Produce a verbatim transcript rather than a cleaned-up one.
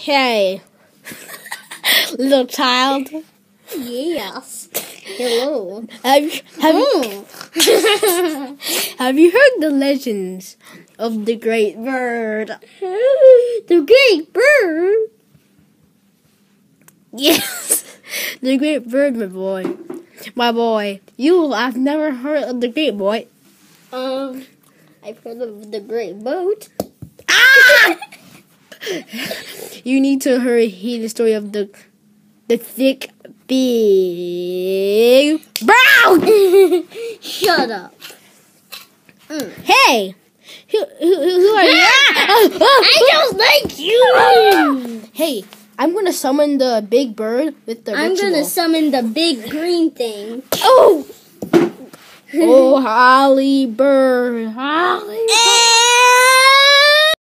Hey, little child. Yes. Hello. Have you, have, Oh. have you heard the legends of the great bird? The great bird. Yes, the great bird, my boy. My boy, you have never heard of the great boy. Um, I've heard of the great boat. Ah! You need to hurry hear the story of the the thick, big brown. Shut up. Mm. Hey, who, who, who are you? Ah! Oh, oh, I don't like you. Hey, I'm gonna summon the big bird with the I'm ritual. gonna summon the big green thing. Oh! Oh, Holly bird, Holly bird.